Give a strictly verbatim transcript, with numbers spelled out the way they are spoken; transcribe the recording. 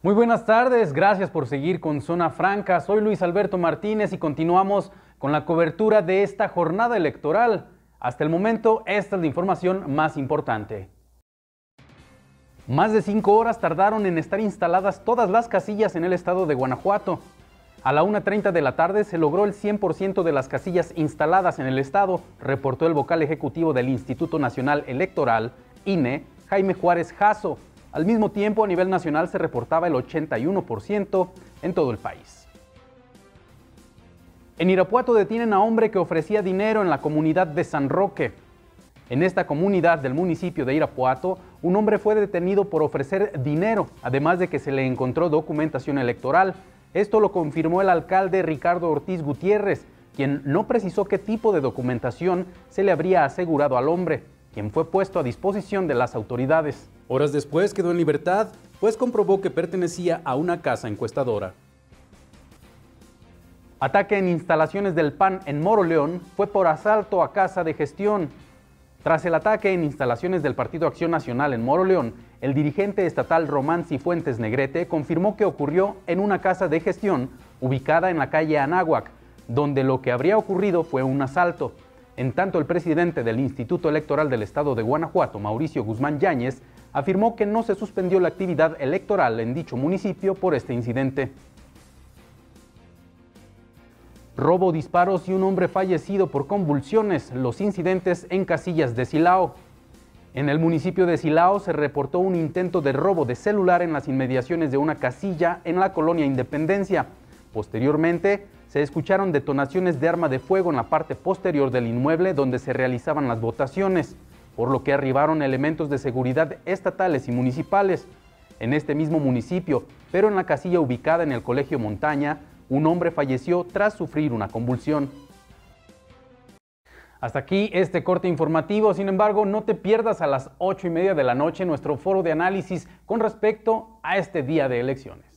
Muy buenas tardes, gracias por seguir con Zona Franca. Soy Luis Alberto Martínez y continuamos con la cobertura de esta jornada electoral. Hasta el momento, esta es la información más importante. Más de cinco horas tardaron en estar instaladas todas las casillas en el estado de Guanajuato. A la una treinta de la tarde se logró el cien por ciento de las casillas instaladas en el estado, reportó el vocal ejecutivo del Instituto Nacional Electoral, I N E, Jaime Juárez Jasso. Al mismo tiempo, a nivel nacional se reportaba el ochenta y uno por ciento en todo el país. En Irapuato detienen a hombre que ofrecía dinero en la comunidad de San Roque. En esta comunidad del municipio de Irapuato, un hombre fue detenido por ofrecer dinero, además de que se le encontró documentación electoral. Esto lo confirmó el alcalde Ricardo Ortiz Gutiérrez, quien no precisó qué tipo de documentación se le habría asegurado al hombre, quien fue puesto a disposición de las autoridades. Horas después quedó en libertad, pues comprobó que pertenecía a una casa encuestadora. Ataque en instalaciones del P A N en Moroleón fue por asalto a casa de gestión. Tras el ataque en instalaciones del Partido Acción Nacional en Moroleón, el dirigente estatal Román Cifuentes Negrete confirmó que ocurrió en una casa de gestión ubicada en la calle Anáhuac, donde lo que habría ocurrido fue un asalto. En tanto, el presidente del Instituto Electoral del Estado de Guanajuato, Mauricio Guzmán Yáñez, afirmó que no se suspendió la actividad electoral en dicho municipio por este incidente. Robo, disparos y un hombre fallecido por convulsiones, los incidentes en casillas de Silao. En el municipio de Silao se reportó un intento de robo de celular en las inmediaciones de una casilla en la colonia Independencia. Posteriormente, se escucharon detonaciones de arma de fuego en la parte posterior del inmueble donde se realizaban las votaciones, por lo que arribaron elementos de seguridad estatales y municipales. En este mismo municipio, pero en la casilla ubicada en el Colegio Montaña, un hombre falleció tras sufrir una convulsión. Hasta aquí este corte informativo. Sin embargo, no te pierdas a las ocho y media de la noche nuestro foro de análisis con respecto a este día de elecciones.